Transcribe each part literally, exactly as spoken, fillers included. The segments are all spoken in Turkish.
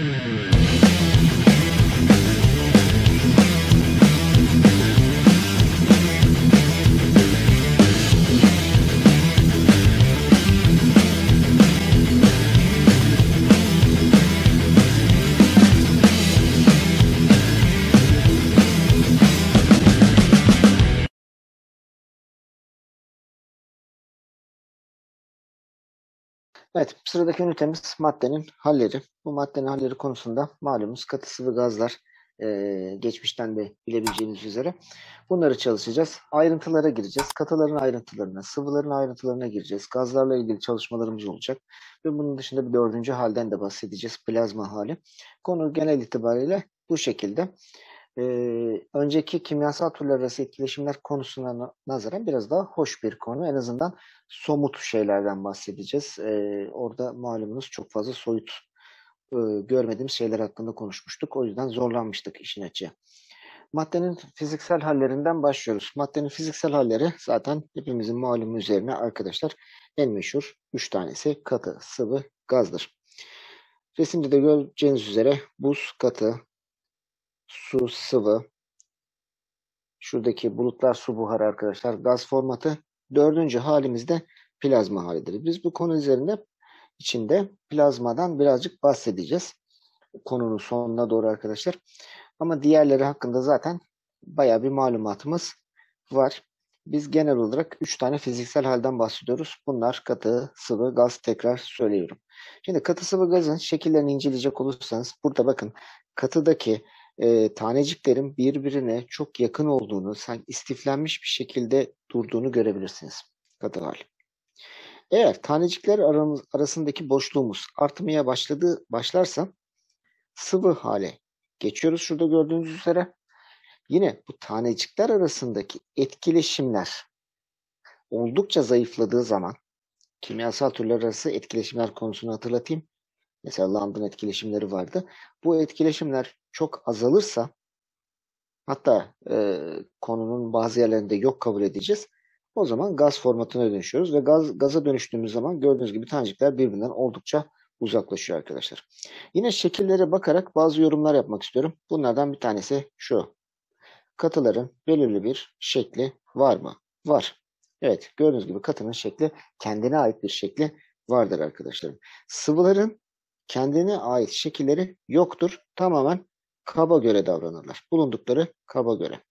Evet, sıradaki ünitemiz maddenin halleri. Bu maddenin halleri konusunda malumunuz katı sıvı gazlar e, geçmişten de bilebileceğiniz üzere bunları çalışacağız. Ayrıntılara gireceğiz. Katıların ayrıntılarına, sıvıların ayrıntılarına gireceğiz. Gazlarla ilgili çalışmalarımız olacak. Ve bunun dışında bir dördüncü halden de bahsedeceğiz. Plazma hali. Konu genel itibariyle bu şekilde. Ee, önceki kimyasal türler arası etkileşimler konusuna nazaran biraz daha hoş bir konu. En azından somut şeylerden bahsedeceğiz. Ee, orada malumunuz çok fazla soyut e, görmediğimiz şeyler hakkında konuşmuştuk. O yüzden zorlanmıştık işin açığı. Maddenin fiziksel hallerinden başlıyoruz. Maddenin fiziksel halleri zaten hepimizin malumu üzerine arkadaşlar en meşhur üç tanesi katı, sıvı, gazdır. Resimde de göreceğiniz üzere buz katı, su sıvı, şuradaki bulutlar su buharı arkadaşlar gaz formatı. Dördüncü halimizde plazma halidir. Biz bu konu üzerinde içinde plazmadan birazcık bahsedeceğiz. Konunun sonuna doğru arkadaşlar. Ama diğerleri hakkında zaten bayağı bir malumatımız var. Biz genel olarak üç tane fiziksel halden bahsediyoruz. Bunlar katı, sıvı, gaz tekrar söylüyorum. Şimdi katı sıvı gazın şekillerini inceleyecek olursanız burada bakın katıdaki e, taneciklerin birbirine çok yakın olduğunu, sanki istiflenmiş bir şekilde durduğunu görebilirsiniz. Katı hali. Eğer tanecikler aramız, arasındaki boşluğumuz artmaya başladığı başlarsa sıvı hale geçiyoruz. Şurada gördüğünüz üzere yine bu tanecikler arasındaki etkileşimler oldukça zayıfladığı zaman kimyasal türler arası etkileşimler konusunu hatırlatayım. Mesela Lamb'ın etkileşimleri vardı. Bu etkileşimler çok azalırsa hatta e, konunun bazı yerlerinde yok kabul edeceğiz. O zaman gaz formatına dönüşüyoruz ve gaz gaza dönüştüğümüz zaman gördüğünüz gibi tanecikler birbirinden oldukça uzaklaşıyor arkadaşlar. Yine şekillere bakarak bazı yorumlar yapmak istiyorum. Bunlardan bir tanesi şu. Katıların belirli bir şekli var mı? Var. Evet, gördüğünüz gibi katının şekli kendine ait bir şekli vardır arkadaşlarım. Sıvıların kendine ait şekilleri yoktur. Tamamen kaba göre davranırlar. Bulundukları kaba göre.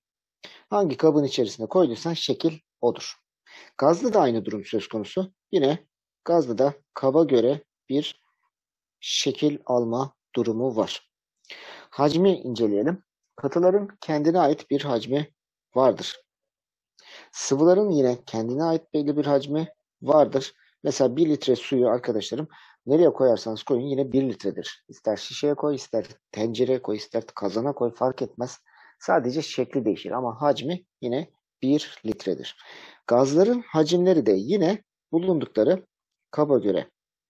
Hangi kabın içerisine koyduysan şekil odur. Gazlı da aynı durum söz konusu. Yine gazlı da kaba göre bir şekil alma durumu var. Hacmi inceleyelim. Katıların kendine ait bir hacmi vardır. Sıvıların yine kendine ait belli bir hacmi vardır. Mesela bir litre suyu arkadaşlarım nereye koyarsanız koyun yine bir litredir. İster şişeye koy, ister tencereye koy, ister kazana koy fark etmez. Sadece şekli değişir ama hacmi yine bir litredir. Gazların hacimleri de yine bulundukları kaba göre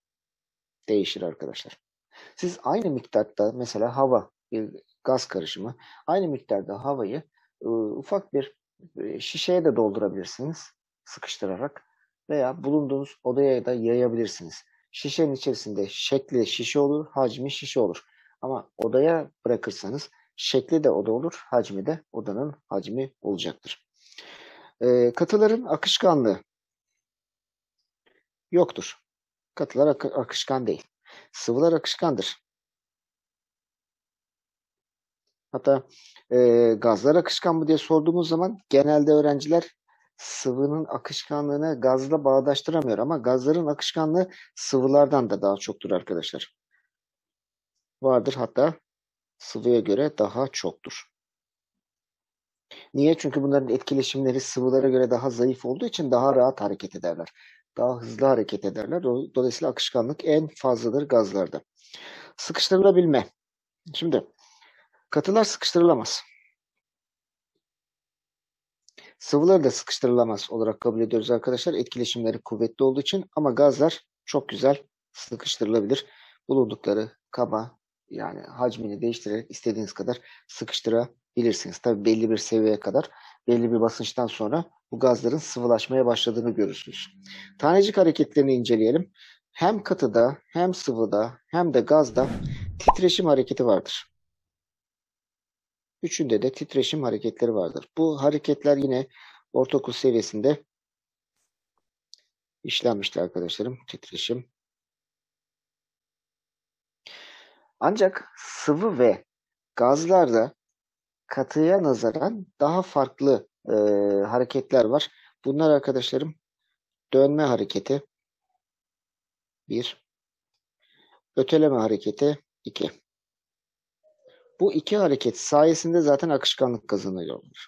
değişir arkadaşlar. Siz aynı miktarda mesela hava, bir gaz karışımı, aynı miktarda havayı e, ufak bir e, şişeye de doldurabilirsiniz sıkıştırarak veya bulunduğunuz odaya da yayabilirsiniz. Şişenin içerisinde şekli şişe olur, hacmi şişe olur. Ama odaya bırakırsanız şekli de oda olur, hacmi de odanın hacmi olacaktır. E, katıların akışkanlığı yoktur. Katılar ak akışkan değil. Sıvılar akışkandır. Hatta e, gazlar akışkan mı diye sorduğumuz zaman genelde öğrenciler sıvının akışkanlığını gazla bağdaştıramıyor ama gazların akışkanlığı sıvılardan da daha çoktur arkadaşlar. Vardır hatta sıvıya göre daha çoktur. Niye? Çünkü bunların etkileşimleri sıvılara göre daha zayıf olduğu için daha rahat hareket ederler. Daha hızlı hareket ederler. Dolayısıyla akışkanlık en fazladır gazlarda. Sıkıştırılabilme. Şimdi katılar sıkıştırılamaz. Sıvıları da sıkıştırılamaz olarak kabul ediyoruz arkadaşlar. Etkileşimleri kuvvetli olduğu için ama gazlar çok güzel sıkıştırılabilir. Bulundukları kaba yani hacmini değiştirerek istediğiniz kadar sıkıştırabilirsiniz. Tabii belli bir seviyeye kadar belli bir basınçtan sonra bu gazların sıvılaşmaya başladığını görürsünüz. Tanecik hareketlerini inceleyelim. Hem katıda hem sıvıda hem de gazda titreşim hareketi vardır. Üçünde de titreşim hareketleri vardır. Bu hareketler yine ortaokul seviyesinde işlenmişti arkadaşlarım. Titreşim. Ancak sıvı ve gazlarda katıya nazaran daha farklı e, hareketler var. Bunlar arkadaşlarım dönme hareketi bir, öteleme hareketi iki. Bu iki hareket sayesinde zaten akışkanlık kazanıyorlar.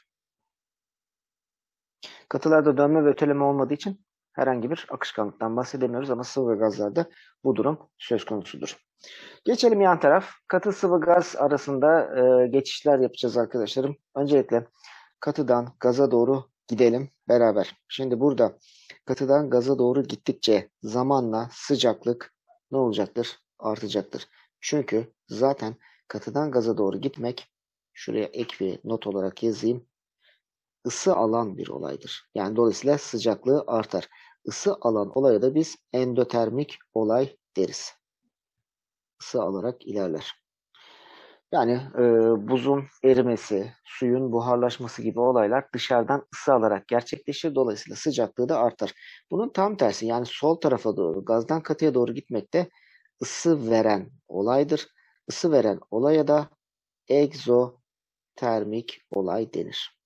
Katılarda dönme ve öteleme olmadığı için herhangi bir akışkanlıktan bahsedemiyoruz ama sıvı ve gazlarda bu durum söz konusudur. Geçelim yan taraf. Katı sıvı gaz arasında e, geçişler yapacağız arkadaşlarım. Öncelikle katıdan gaza doğru gidelim beraber. Şimdi burada katıdan gaza doğru gittikçe zamanla sıcaklık ne olacaktır? Artacaktır. Çünkü zaten katıdan gaza doğru gitmek, şuraya ek bir not olarak yazayım, ısı alan bir olaydır. Yani dolayısıyla sıcaklığı artar. Isı alan olaya da biz endotermik olay deriz. Isı alarak ilerler. Yani e, buzun erimesi, suyun buharlaşması gibi olaylar dışarıdan ısı alarak gerçekleşir. Dolayısıyla sıcaklığı da artar. Bunun tam tersi, yani sol tarafa doğru, gazdan katıya doğru gitmek de ısı veren olaydır. Isı veren olaya da egzotermik olay denir.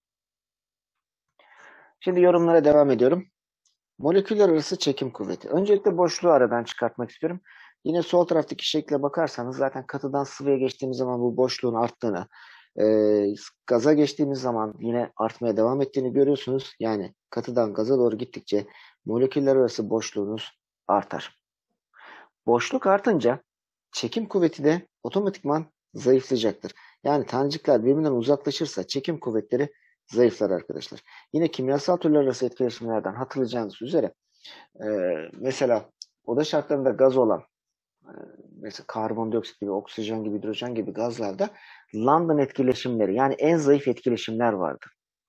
Şimdi yorumlara devam ediyorum. Moleküller arası çekim kuvveti. Öncelikle boşluğu aradan çıkartmak istiyorum. Yine sol taraftaki şekle bakarsanız zaten katıdan sıvıya geçtiğimiz zaman bu boşluğun arttığını, e, gaza geçtiğimiz zaman yine artmaya devam ettiğini görüyorsunuz. Yani katıdan gaza doğru gittikçe moleküller arası boşluğunuz artar. Boşluk artınca çekim kuvveti de otomatikman zayıflayacaktır. Yani tanecikler birbirinden uzaklaşırsa çekim kuvvetleri zayıflar arkadaşlar. Yine kimyasal türler arası etkileşimlerden hatırlayacağınız üzere e, mesela oda şartlarında gaz olan e, mesela karbondioksit gibi, oksijen gibi, hidrojen gibi gazlarda London etkileşimleri, yani en zayıf etkileşimler vardır.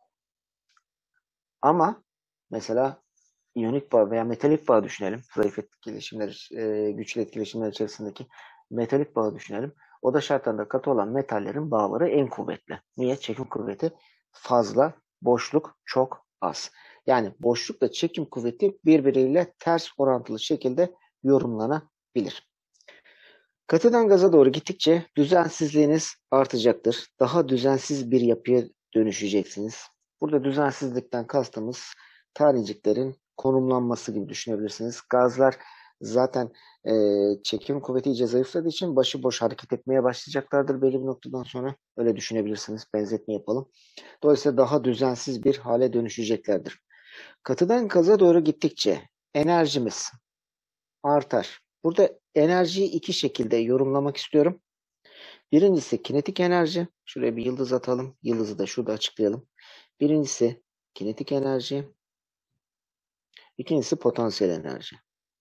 Ama mesela iyonik bağ veya metalik bağ düşünelim. Zayıf etkileşimler, e, güçlü etkileşimler içerisindeki metalik bağı düşünelim. Oda şartlarında katı olan metallerin bağları en kuvvetli. Niye? Çekim kuvveti fazla, boşluk çok az. Yani boşlukla çekim kuvveti birbiriyle ters orantılı şekilde yorumlanabilir. Katıdan gaza doğru gittikçe düzensizliğiniz artacaktır. Daha düzensiz bir yapıya dönüşeceksiniz. Burada düzensizlikten kastımız taneciklerin konumlanması gibi düşünebilirsiniz. Gazlar zaten e, çekim kuvveti iyice zayıfladığı için başıboş hareket etmeye başlayacaklardır belli bir noktadan sonra. Öyle düşünebilirsiniz. Benzetme yapalım. Dolayısıyla daha düzensiz bir hale dönüşeceklerdir. Katıdan gaza doğru gittikçe enerjimiz artar. Burada enerjiyi iki şekilde yorumlamak istiyorum. Birincisi kinetik enerji. Şuraya bir yıldız atalım. Yıldızı da şurada açıklayalım. Birincisi kinetik enerji. İkincisi potansiyel enerji.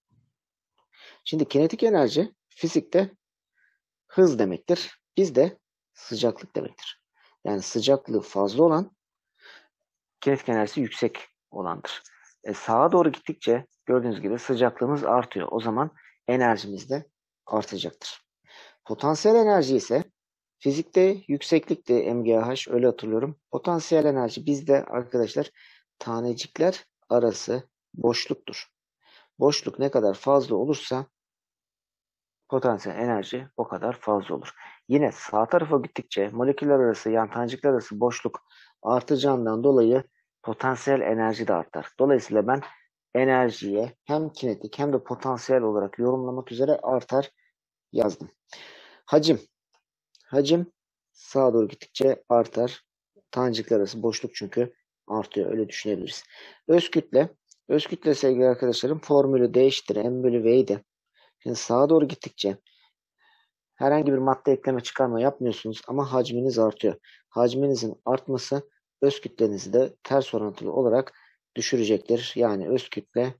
Şimdi kinetik enerji fizikte hız demektir. Bizde sıcaklık demektir. Yani sıcaklığı fazla olan kinetik enerjisi yüksek olandır. E, sağa doğru gittikçe gördüğünüz gibi sıcaklığımız artıyor. O zaman enerjimiz de artacaktır. Potansiyel enerji ise fizikte yükseklikti M G H, öyle hatırlıyorum. Potansiyel enerji bizde arkadaşlar tanecikler arası boşluktur. Boşluk ne kadar fazla olursa potansiyel enerji o kadar fazla olur. Yine sağ tarafa gittikçe moleküller arası, yani tanecikler arası boşluk artacağından dolayı potansiyel enerji de artar. Dolayısıyla ben enerjiye hem kinetik hem de potansiyel olarak yorumlamak üzere artar yazdım. Hacim. Hacim sağa doğru gittikçe artar. Tanecikler arası boşluk çünkü artıyor. Öyle düşünebiliriz. Öz kütle. Öz kütle sevgili arkadaşlarım formülü değiştir. M bölü V'ydi. Şimdi sağa doğru gittikçe herhangi bir madde ekleme çıkarma yapmıyorsunuz ama hacminiz artıyor. Hacminizin artması öz kütlenizi de ters orantılı olarak düşürecektir. Yani öz kütle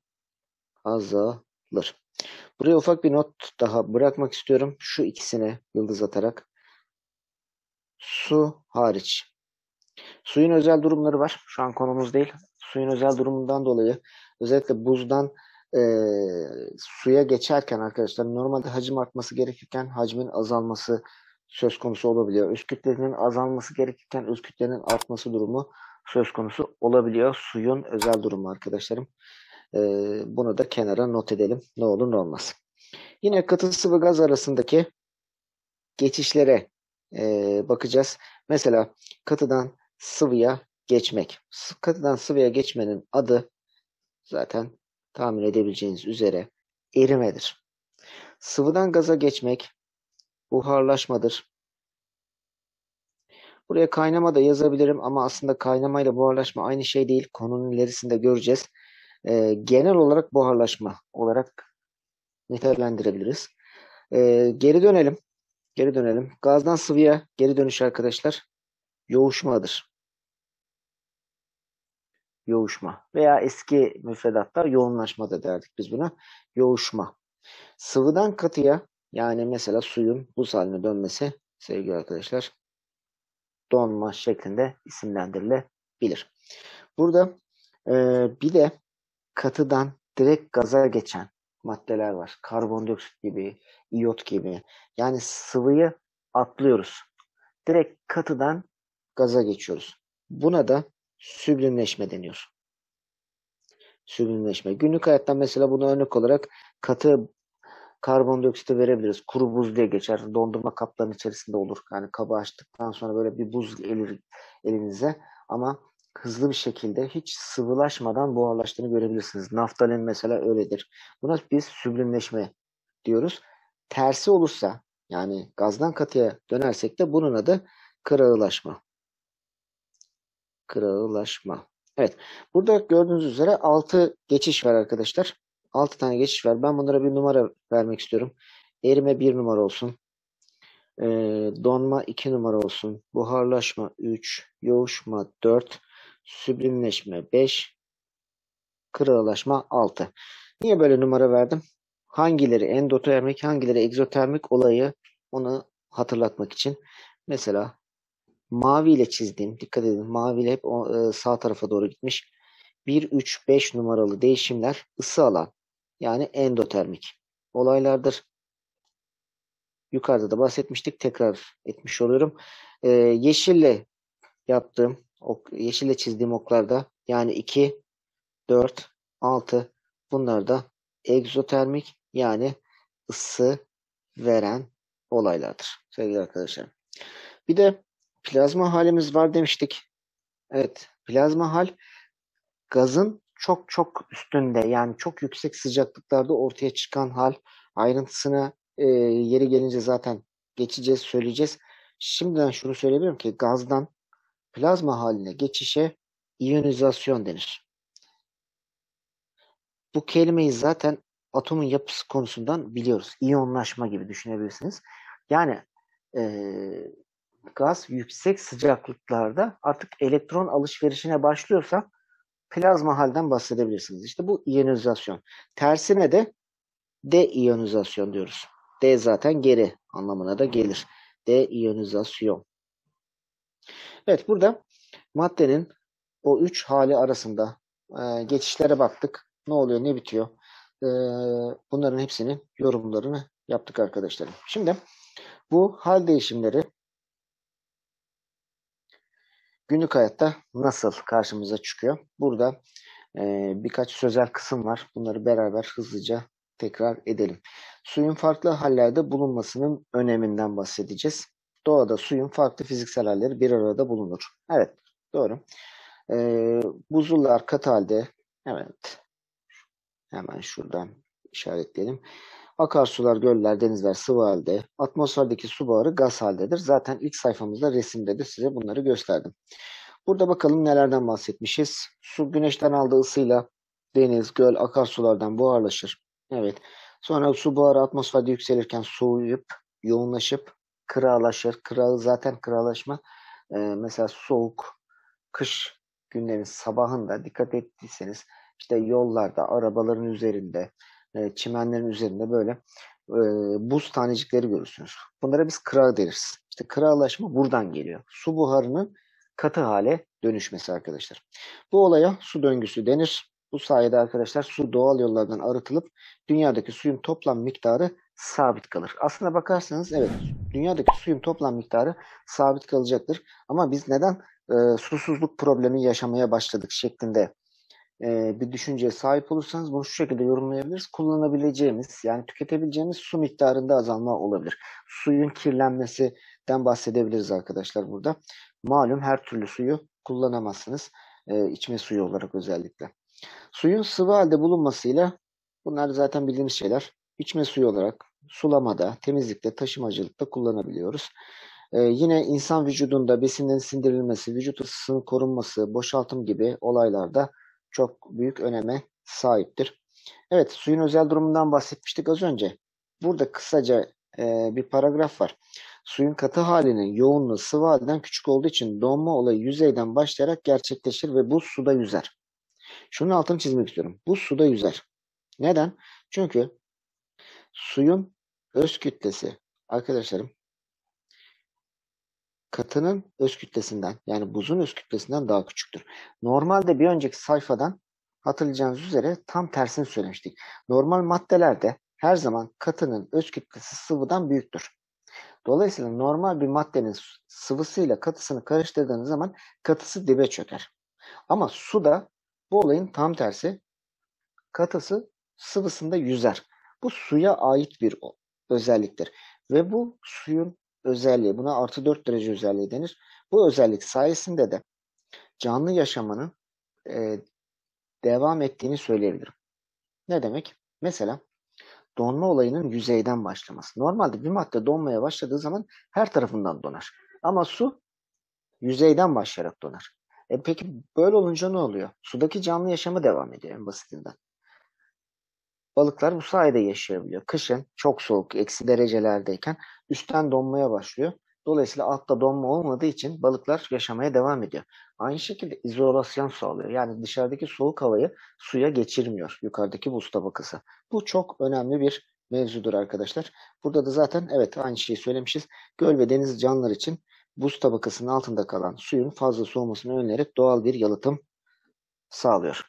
azalır. Buraya ufak bir not daha bırakmak istiyorum. Şu ikisine yıldız atarak. Su hariç. Suyun özel durumları var. Şu an konumuz değil. Suyun özel durumundan dolayı özellikle buzdan e, suya geçerken arkadaşlar normalde hacim artması gerekirken hacmin azalması söz konusu olabiliyor. Öz kütlenin azalması gerekirken öz kütlenin artması durumu söz konusu olabiliyor. Suyun özel durumu arkadaşlarım. E, bunu da kenara not edelim. Ne olur ne olmaz. Yine katı sıvı gaz arasındaki geçişlere e, bakacağız. Mesela katıdan sıvıya geçmek. Katıdan sıvıya geçmenin adı zaten tahmin edebileceğiniz üzere erimedir. Sıvıdan gaza geçmek buharlaşmadır. Buraya kaynama da yazabilirim ama aslında kaynamayla buharlaşma aynı şey değil. Konunun ilerisinde göreceğiz. E, genel olarak buharlaşma olarak nitelendirebiliriz. E, geri dönelim. Geri dönelim. Gazdan sıvıya geri dönüş arkadaşlar yoğuşmadır. Yoğuşma veya eski müfredatta yoğunlaşma da derdik biz buna. Yoğuşma. Sıvıdan katıya yani mesela suyun buz haline dönmesi sevgili arkadaşlar donma şeklinde isimlendirilebilir. Burada e, bir de katıdan direkt gaza geçen maddeler var. Karbondioksit gibi, iyot gibi. Yani sıvıyı atlıyoruz. Direkt katıdan gaza geçiyoruz. Buna da süblimleşme deniyor. Süblimleşme. Günlük hayattan mesela buna örnek olarak katı karbondioksiti verebiliriz. Kuru buz diye geçer. Dondurma kaplarının içerisinde olur. Yani kabı açtıktan sonra böyle bir buz gelir elinize. Ama hızlı bir şekilde hiç sıvılaşmadan buharlaştığını görebilirsiniz. Naftalin mesela öyledir. Buna biz süblimleşme diyoruz. Tersi olursa yani gazdan katıya dönersek de bunun adı kırağılaşma. Kırağılaşma. Evet. Burada gördüğünüz üzere altı geçiş var arkadaşlar. altı tane geçiş var. Ben bunlara bir numara vermek istiyorum. Erime bir numara olsun. E, donma iki numara olsun. Buharlaşma üç. Yoğuşma dört. Süblimleşme beş. Kırağılaşma altı. Niye böyle numara verdim? Hangileri endotermik, hangileri egzotermik olayı onu hatırlatmak için. Mesela mavi ile çizdiğim, dikkat edin mavi ile hep o, e, sağ tarafa doğru gitmiş. bir, üç, beş numaralı değişimler ısı alan yani endotermik olaylardır. Yukarıda da bahsetmiştik. Tekrar etmiş oluyorum. Ee, yeşille yaptığım, ok, yeşille çizdiğim oklarda yani iki, dört, altı bunlar da egzotermik yani ısı veren olaylardır sevgili arkadaşlar. Bir de plazma halimiz var demiştik. Evet, plazma hal gazın çok çok üstünde yani çok yüksek sıcaklıklarda ortaya çıkan hal. Ayrıntısına e, yeri gelince zaten geçeceğiz, söyleyeceğiz. Şimdiden şunu söyleyebilirim ki gazdan plazma haline geçişe iyonizasyon denir. Bu kelimeyi zaten atomun yapısı konusundan biliyoruz. İyonlaşma gibi düşünebilirsiniz. Yani e, gaz yüksek sıcaklıklarda artık elektron alışverişine başlıyorsa plazma halden bahsedebilirsiniz. İşte bu iyonizasyon. Tersine de deiyonizasyon diyoruz. D zaten geri anlamına da gelir. Deiyonizasyon. Evet burada maddenin o üç hali arasında e, geçişlere baktık. Ne oluyor, ne bitiyor? E, bunların hepsinin yorumlarını yaptık arkadaşlarım. Şimdi bu hal değişimleri günlük hayatta nasıl karşımıza çıkıyor? Burada e, birkaç sözel kısım var. Bunları beraber hızlıca tekrar edelim. Suyun farklı hallerde bulunmasının öneminden bahsedeceğiz. Doğada suyun farklı fiziksel halleri bir arada bulunur. Evet, doğru. E, buzullar katı halde, evet, hemen şuradan işaretleyelim. Akarsular, göller, denizler sıvı halde. Atmosferdeki su buharı gaz haldedir. Zaten ilk sayfamızda resimde de size bunları gösterdim. Burada bakalım nelerden bahsetmişiz. Su güneşten aldığı ısıyla deniz, göl, akarsulardan buharlaşır. Evet. Sonra su buharı atmosferde yükselirken soğuyup, yoğunlaşıp kıralaşır. Kırağı zaten kıralaşma. Ee, mesela soğuk, kış günlerin sabahında dikkat ettiyseniz işte yollarda, arabaların üzerinde, e, çimenlerin üzerinde böyle e, buz tanecikleri görürsünüz. Bunlara biz kıra deriz. İşte kırağlaşma buradan geliyor. Su buharının katı hale dönüşmesi arkadaşlar. Bu olaya su döngüsü denir. Bu sayede arkadaşlar su doğal yollardan arıtılıp dünyadaki suyun toplam miktarı sabit kalır. Aslına bakarsanız evet, dünyadaki suyun toplam miktarı sabit kalacaktır. Ama biz neden e, susuzluk problemi yaşamaya başladık şeklinde e, bir düşünceye sahip olursanız bunu şu şekilde yorumlayabiliriz. Kullanabileceğimiz, yani tüketebileceğimiz su miktarında azalma olabilir. Suyun kirlenmesinden bahsedebiliriz arkadaşlar burada. Malum her türlü suyu kullanamazsınız. E, içme suyu olarak özellikle. Suyun sıvı halde bulunmasıyla, bunlar zaten bildiğimiz şeyler. İçme suyu olarak sulamada, temizlikte, taşımacılıkta kullanabiliyoruz. Ee, yine insan vücudunda besinlerin sindirilmesi, vücut ısısının korunması, boşaltım gibi olaylarda çok büyük öneme sahiptir. Evet, suyun özel durumundan bahsetmiştik az önce. Burada kısaca e, bir paragraf var. Suyun katı halinin yoğunluğu sıvı halden küçük olduğu için donma olayı yüzeyden başlayarak gerçekleşir ve buz suda yüzer. Şunun altını çizmek istiyorum. Buz suda yüzer. Neden? Çünkü suyun öz kütlesi, arkadaşlarım, katının öz kütlesinden, yani buzun öz kütlesinden daha küçüktür. Normalde bir önceki sayfadan hatırlayacağınız üzere tam tersini söylemiştik. Normal maddelerde her zaman katının öz kütlesi sıvıdan büyüktür. Dolayısıyla normal bir maddenin sıvısıyla katısını karıştırdığınız zaman katısı dibe çöker. Ama suda bu olayın tam tersi, katısı sıvısında yüzer. Bu suya ait bir özelliktir. Ve bu suyun özelliği, buna artı dört derece özelliği denir. Bu özellik sayesinde de canlı yaşamanın e, devam ettiğini söyleyebilirim. Ne demek? Mesela donma olayının yüzeyden başlaması. Normalde bir madde donmaya başladığı zaman her tarafından donar. Ama su yüzeyden başlayarak donar. E peki böyle olunca ne oluyor? Sudaki canlı yaşamı devam ediyor en basitinden. Balıklar bu sayede yaşayabiliyor. Kışın çok soğuk, eksi derecelerdeyken üstten donmaya başlıyor. Dolayısıyla altta donma olmadığı için balıklar yaşamaya devam ediyor. Aynı şekilde izolasyon sağlıyor. Yani dışarıdaki soğuk havayı suya geçirmiyor yukarıdaki buz tabakası. Bu çok önemli bir mevzudur arkadaşlar. Burada da zaten evet aynı şeyi söylemişiz. Göl ve deniz canlıları için buz tabakasının altında kalan suyun fazla soğumasını önleyerek doğal bir yalıtım sağlıyor.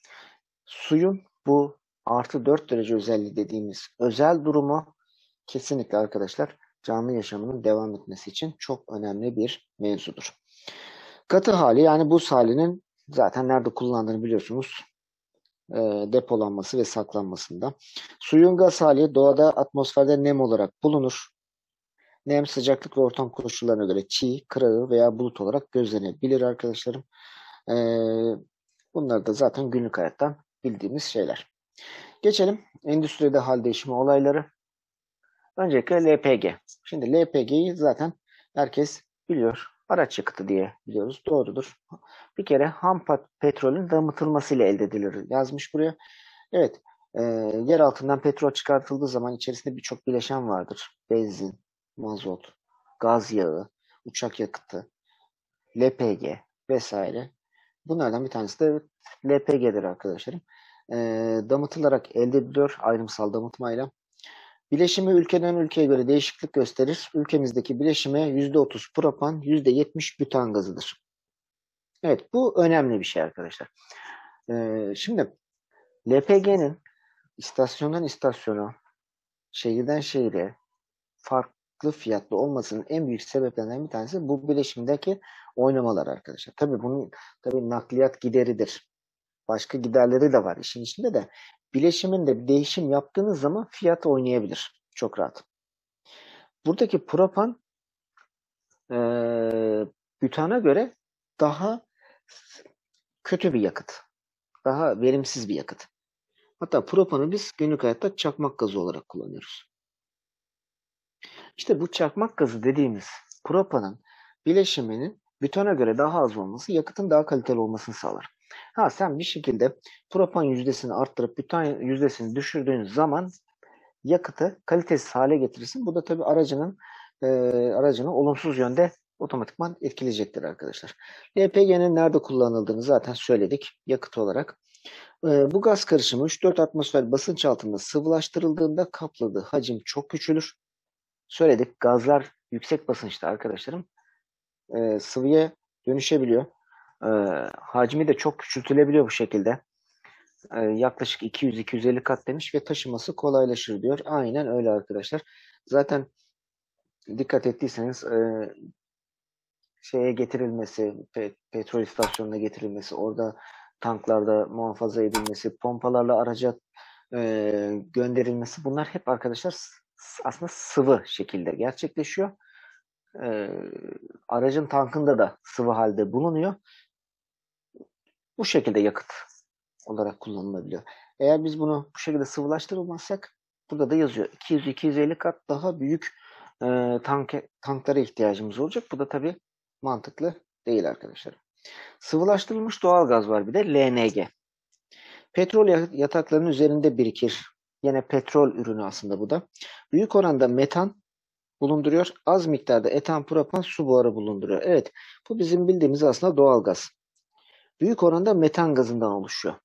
Suyun bu artı dört derece özelliği dediğimiz özel durumu kesinlikle arkadaşlar canlı yaşamının devam etmesi için çok önemli bir mevzudur. Katı hali, yani buz halinin zaten nerede kullandığını biliyorsunuz. E, depolanması ve saklanmasında. Suyun gaz hali doğada atmosferde nem olarak bulunur. Nem sıcaklık ve ortam koşullarına göre çiğ, kırığı veya bulut olarak gözlenebilir arkadaşlarım. E, bunlar da zaten günlük hayattan bildiğimiz şeyler. Geçelim endüstride hal değişimi olayları. Öncelikle L P G. Şimdi L P G'yi zaten herkes biliyor. Araç yakıtı diye biliyoruz. Doğrudur. Bir kere ham petrolün damıtılmasıyla elde edilir yazmış buraya. Evet. E, yer altından petrol çıkartıldığı zaman içerisinde birçok bileşen vardır. Benzin, mazot, gaz yağı, uçak yakıtı, L P G vesaire. Bunlardan bir tanesi de L P G'dir arkadaşlarım. E, damıtılarak elde ediliyor ayrımsal damıtmayla. Bileşimi ülkeden ülkeye göre değişiklik gösterir. Ülkemizdeki bileşime yüzde otuz propan, yüzde yetmiş bütan gazıdır. Evet, bu önemli bir şey arkadaşlar. Ee, şimdi L P G'nin istasyondan istasyona, şehirden şehire farklı fiyatlı olmasının en büyük sebeplerinden bir tanesi bu bileşimdeki oynamalar arkadaşlar. Tabii bunun tabii nakliyat gideridir. Başka giderleri de var işin içinde de. Bileşimin de bir değişim yaptığınız zaman fiyat oynayabilir. Çok rahat. Buradaki propan e, butana göre daha kötü bir yakıt. Daha verimsiz bir yakıt. Hatta propanı biz günlük hayatta çakmak gazı olarak kullanıyoruz. İşte bu çakmak gazı dediğimiz propanın bileşiminin butana göre daha az olması yakıtın daha kaliteli olmasını sağlar. Ha sen bir şekilde propan yüzdesini arttırıp butan yüzdesini düşürdüğün zaman yakıtı kalitesiz hale getirirsin. Bu da tabii aracının e, aracını olumsuz yönde otomatikman etkileyecektir arkadaşlar. L P G'nin nerede kullanıldığını zaten söyledik yakıt olarak. E, bu gaz karışımı üç dört atmosfer basınç altında sıvılaştırıldığında kapladığı hacim çok küçülür. Söyledik, gazlar yüksek basınçta arkadaşlarım e, sıvıya dönüşebiliyor. E, hacmi de çok küçültülebiliyor bu şekilde. e, yaklaşık iki yüz iki yüz elli kat demiş ve taşıması kolaylaşır diyor. Aynen öyle arkadaşlar. Zaten dikkat ettiyseniz e, şeye getirilmesi, pe- petrol istasyonuna getirilmesi, orada tanklarda muhafaza edilmesi, pompalarla araca e, gönderilmesi, bunlar hep arkadaşlar s- aslında sıvı şekilde gerçekleşiyor. E, Aracın tankında da sıvı halde bulunuyor. Bu şekilde yakıt olarak kullanılabiliyor. Eğer biz bunu bu şekilde sıvılaştırılmazsak, burada da yazıyor iki yüz iki yüz elli kat daha büyük e, tank, tanklara ihtiyacımız olacak. Bu da tabii mantıklı değil arkadaşlar. Sıvılaştırılmış doğal gaz var, bir de L N G. Petrol yataklarının üzerinde birikir. Yine petrol ürünü aslında bu da. Büyük oranda metan bulunduruyor. Az miktarda etan, propan, su buharı bulunduruyor. Evet, bu bizim bildiğimiz aslında doğal gaz. Büyük oranda metan gazından oluşuyor.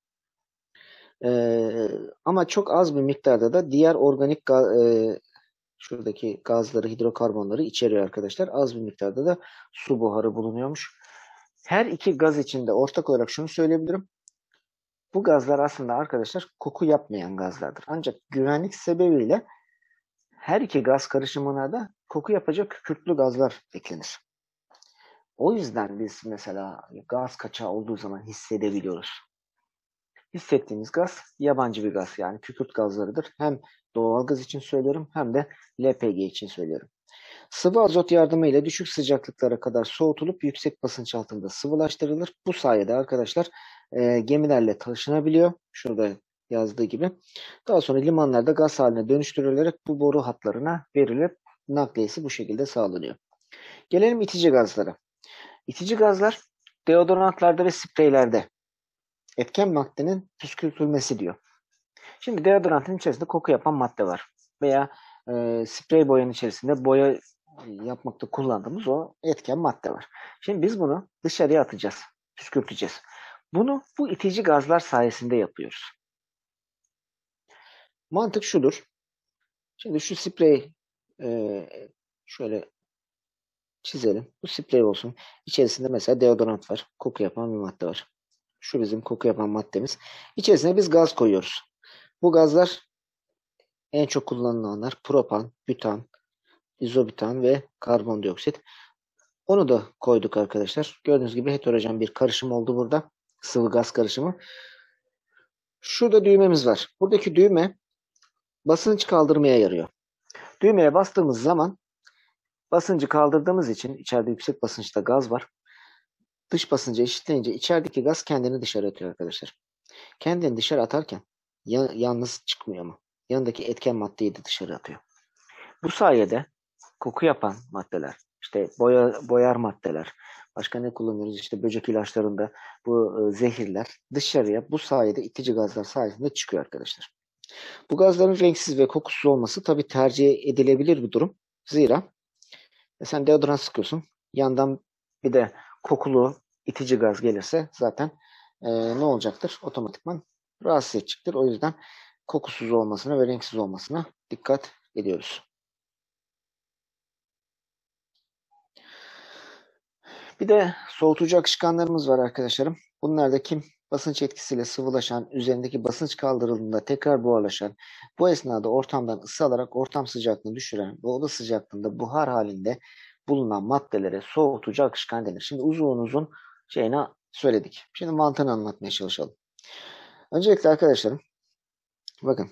Ee, ama çok az bir miktarda da diğer organik ga- e, şuradaki gazları, hidrokarbonları içeriyor arkadaşlar. Az bir miktarda da su buharı bulunuyormuş. Her iki gaz içinde ortak olarak şunu söyleyebilirim. Bu gazlar aslında arkadaşlar koku yapmayan gazlardır. Ancak güvenlik sebebiyle her iki gaz karışımına da koku yapacak kükürtlü gazlar eklenir. O yüzden biz mesela gaz kaçağı olduğu zaman hissedebiliyoruz. Hissettiğimiz gaz yabancı bir gaz, yani kükürt gazlarıdır. Hem doğal gaz için söylüyorum hem de L P G için söylüyorum. Sıvı azot yardımıyla düşük sıcaklıklara kadar soğutulup yüksek basınç altında sıvılaştırılır. Bu sayede arkadaşlar e, gemilerle taşınabiliyor. Şurada yazdığı gibi. Daha sonra limanlarda gaz haline dönüştürülerek bu boru hatlarına verilip nakliyesi bu şekilde sağlanıyor. Gelelim itici gazlara. İtici gazlar deodorantlarda ve spreylerde etken maddenin püskürtülmesi diyor. Şimdi deodorantın içerisinde koku yapan madde var. Veya e, sprey boyanın içerisinde boya yapmakta kullandığımız o etken madde var. Şimdi biz bunu dışarıya atacağız. Püskürteceğiz. Bunu bu itici gazlar sayesinde yapıyoruz. Mantık şudur. Şimdi şu sprey e, şöyle çizelim. Bu sprey olsun. İçerisinde mesela deodorant var. Koku yapan bir madde var. Şu bizim koku yapan maddemiz. İçerisine biz gaz koyuyoruz. Bu gazlar en çok kullanılanlar propan, bütan, izobutan ve karbondioksit. Onu da koyduk arkadaşlar. Gördüğünüz gibi heterojen bir karışım oldu burada. Sıvı gaz karışımı. Şurada düğmemiz var. Buradaki düğme basınç kaldırmaya yarıyor. Düğmeye bastığımız zaman basıncı kaldırdığımız için içeride yüksek basınçta gaz var. Dış basıncı eşitleyince içerideki gaz kendini dışarı atıyor arkadaşlar. Kendini dışarı atarken ya, yalnız çıkmıyor mu? Yanındaki etken maddeyi de dışarı atıyor. Bu sayede koku yapan maddeler, işte boya, boyar maddeler, başka ne kullanıyoruz? İşte böcek ilaçlarında bu e, zehirler dışarıya bu sayede itici gazlar sayesinde çıkıyor arkadaşlar. Bu gazların renksiz ve kokusuz olması tabii tercih edilebilir bir durum. Zira e, sen deodorant sıkıyorsun. Yandan bir de kokulu itici gaz gelirse zaten e, ne olacaktır? Otomatikman rahatsız edecektir. O yüzden kokusuz olmasına ve renksiz olmasına dikkat ediyoruz. Bir de soğutucu akışkanlarımız var arkadaşlarım. Bunlar da kim? Basınç etkisiyle sıvılaşan, üzerindeki basınç kaldırıldığında tekrar buharlaşan, bu esnada ortamdan ısı alarak ortam sıcaklığını düşüren ve oda sıcaklığında buhar halinde bulunan maddelere soğutucu akışkan denir. Şimdi uzun uzun şeyini söyledik. Şimdi mantığını anlatmaya çalışalım. Öncelikle arkadaşlarım, bakın,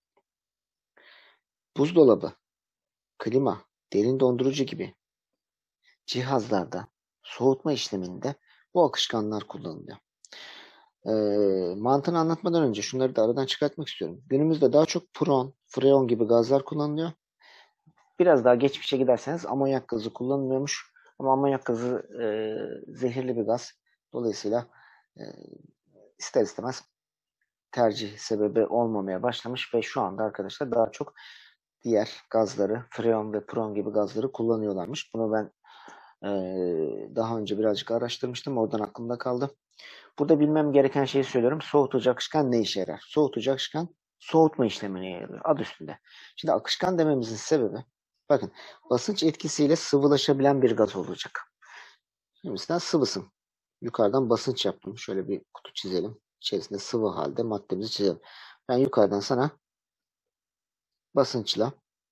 buzdolabı, klima, derin dondurucu gibi cihazlarda soğutma işleminde bu akışkanlar kullanılıyor. E, mantığını anlatmadan önce şunları da aradan çıkartmak istiyorum. Günümüzde daha çok pron, freon gibi gazlar kullanılıyor. Biraz daha geçmişe giderseniz amonyak gazı kullanılmıyormuş. Ama amonyak gazı e, zehirli bir gaz. Dolayısıyla e, ister istemez tercih sebebi olmamaya başlamış ve şu anda arkadaşlar daha çok diğer gazları, freon ve pron gibi gazları kullanıyorlarmış. Bunu ben e, daha önce birazcık araştırmıştım. Oradan aklımda kaldı. Burada bilmem gereken şeyi söylüyorum. Soğutucu akışkan ne işe yarar? Soğutucu akışkan soğutma işlemine yarıyor. Adı üstünde. Şimdi akışkan dememizin sebebi, bakın, basınç etkisiyle sıvılaşabilen bir gaz olacak. Şimdi sen sıvısın. Yukarıdan basınç yaptım. Şöyle bir kutu çizelim. içerisinde sıvı halde maddemizi çizelim. Ben yukarıdan sana basınçla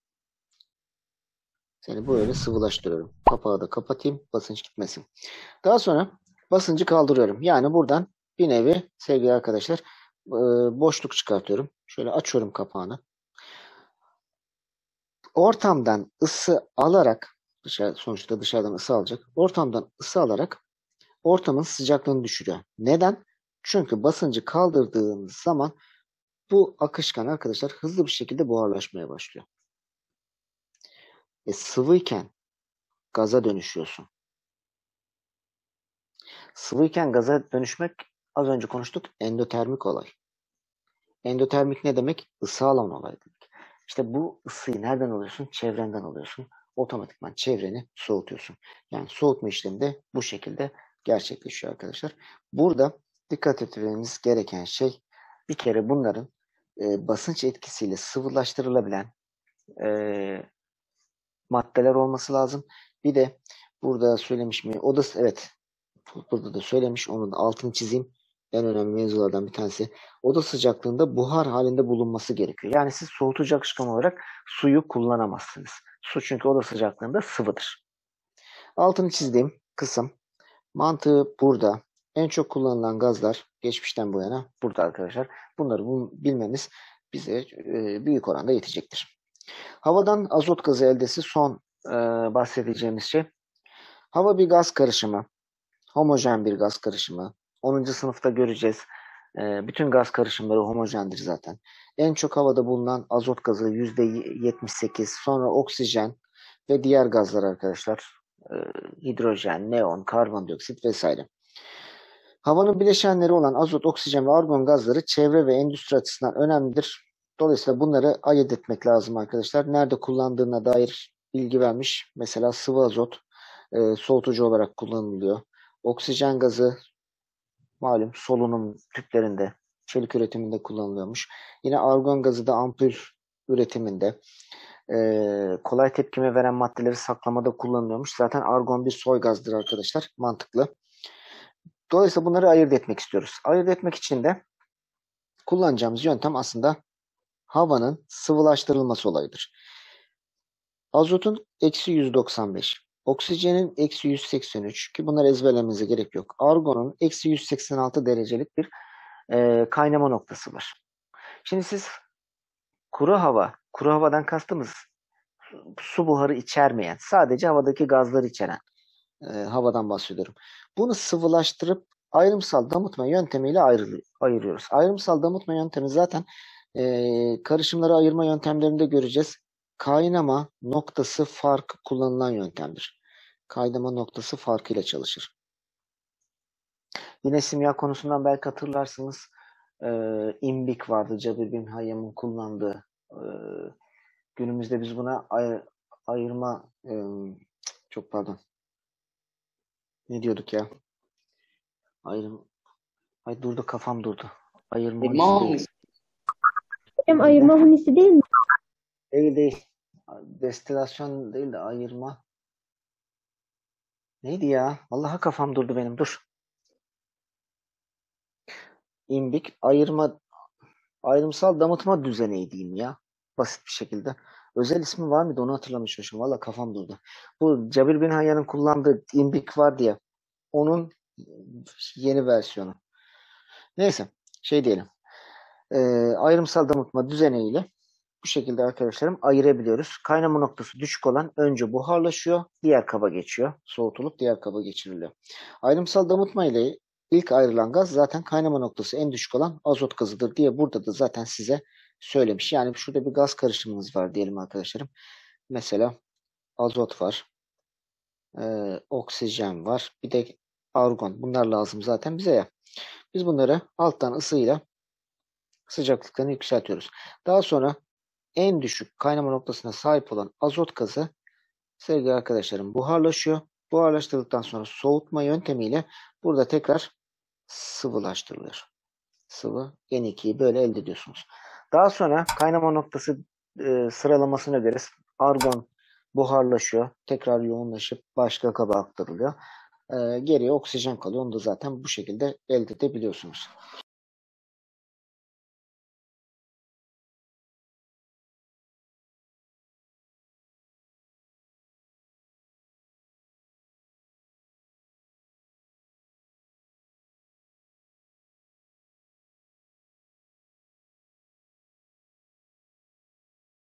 seni böyle sıvılaştırıyorum. Kapağı da kapatayım. Basınç gitmesin. Daha sonra basıncı kaldırıyorum. Yani buradan bir nevi sevgili arkadaşlar boşluk çıkartıyorum. Şöyle açıyorum kapağını. Ortamdan ısı alarak, dışarı, sonuçta dışarıdan ısı alacak. Ortamdan ısı alarak ortamın sıcaklığını düşürüyor. Neden? Çünkü basıncı kaldırdığınız zaman bu akışkan arkadaşlar hızlı bir şekilde buharlaşmaya başlıyor. E, sıvıyken gaza dönüşüyorsun. Sıvıyken gaza dönüşmek az önce konuştuk endotermik olay. Endotermik ne demek? Isı alan olay demek. İşte bu ısıyı nereden alıyorsun? Çevrenden alıyorsun. Otomatikman çevreni soğutuyorsun. Yani soğutma işlemi de bu şekilde gerçekleşiyor arkadaşlar. Burada dikkat etmemiz gereken şey bir kere bunların e, basınç etkisiyle sıvılaştırılabilen e, maddeler olması lazım. Bir de burada söylemiş mi? O da evet burada da söylemiş. Onun da altını çizeyim. En önemli mevzulardan bir tanesi. Oda sıcaklığında buhar halinde bulunması gerekiyor. Yani siz soğutucu akışkan olarak suyu kullanamazsınız. Su çünkü oda sıcaklığında sıvıdır. Altını çizdiğim kısım mantığı burada. En çok kullanılan gazlar geçmişten bu yana burada arkadaşlar. Bunları bilmemiz bize e, büyük oranda yetecektir. Havadan azot gazı eldesi son e, bahsedeceğimiz şey. Hava bir gaz karışımı. Homojen bir gaz karışımı. onuncu sınıfta göreceğiz. E, bütün gaz karışımları homojendir zaten. En çok havada bulunan azot gazı yüzde yetmiş sekiz. Sonra oksijen ve diğer gazlar arkadaşlar. E, hidrojen, neon, karbondioksit vesaire. Havanın bileşenleri olan azot, oksijen ve argon gazları çevre ve endüstri açısından önemlidir. Dolayısıyla bunları ayırt etmek lazım arkadaşlar. Nerede kullandığına dair bilgi vermiş. Mesela sıvı azot e, soğutucu olarak kullanılıyor. Oksijen gazı malum solunum tüplerinde, çelik üretiminde kullanılıyormuş. Yine argon gazı da ampul üretiminde, e, kolay tepkime veren maddeleri saklamada kullanılıyormuş. Zaten argon bir soy gazdır arkadaşlar. Mantıklı. Dolayısıyla bunları ayırt etmek istiyoruz. Ayırt etmek için de kullanacağımız yöntem aslında havanın sıvılaştırılması olayıdır. Azotun eksi yüz doksan beş. Oksijenin eksi yüz seksen üç ki bunları ezberlememize gerek yok. Argonun eksi yüz seksen altı derecelik bir e, kaynama noktası var. Şimdi siz kuru hava, kuru havadan kastımız su buharı içermeyen, sadece havadaki gazları içeren e, havadan bahsediyorum. Bunu sıvılaştırıp ayrımsal damıtma yöntemiyle ayrı, ayırıyoruz. Ayrımsal damıtma yöntemi zaten e, karışımları ayırma yöntemlerinde göreceğiz. Kaynama noktası farkı kullanılan yöntemdir. Kaynama noktası farkıyla çalışır. Yine simya konusundan belki hatırlarsınız. E, imbik vardı. Cabir bin Hayyam'ın kullandığı. E, günümüzde biz buna ay, ayırma e, çok pardon. Ne diyorduk ya? Ayrım. Ay durdu kafam durdu. Ayırma Ayırma hunisi değil. Hocam Neydi? ayırma hunisi değil mi? Değil değil. Destilasyon değil de ayırma. Neydi ya? Vallahi kafam durdu benim. Dur. İmbik ayırma ayrımsal damıtma düzeneği diyeyim ya. Basit bir şekilde. Özel ismi var mıydı onu hatırlamışım. Vallahi kafam durdu. Bu Cabir bin Hayyan'ın kullandığı imbik var diye. Onun yeni versiyonu. Neyse. Şey diyelim. Ee, ayrımsal damıtma düzeneğiyle bu şekilde arkadaşlarım ayırabiliyoruz. Kaynama noktası düşük olan önce buharlaşıyor, diğer kaba geçiyor. Soğutulup diğer kaba geçiriliyor. Ayrımsal damıtma ile ilk ayrılan gaz zaten kaynama noktası en düşük olan azot gazıdır diye burada da zaten size söylemiş. Yani şurada bir gaz karışımımız var diyelim arkadaşlarım. Mesela azot var, e, oksijen var, bir de argon. Bunlar lazım zaten bize ya. Biz bunları alttan ısıyla sıcaklıklarını yükseltiyoruz. Daha sonra en düşük kaynama noktasına sahip olan azot gazı sevgili arkadaşlarım buharlaşıyor. Buharlaştırıldıktan sonra soğutma yöntemiyle burada tekrar sıvılaştırılıyor. Sıvı N ikiyi böyle elde ediyorsunuz. Daha sonra kaynama noktası e, sıralamasına göre argon buharlaşıyor. Tekrar yoğunlaşıp başka kaba aktarılıyor. E, geriye oksijen kalıyor. Onu da zaten bu şekilde elde edebiliyorsunuz.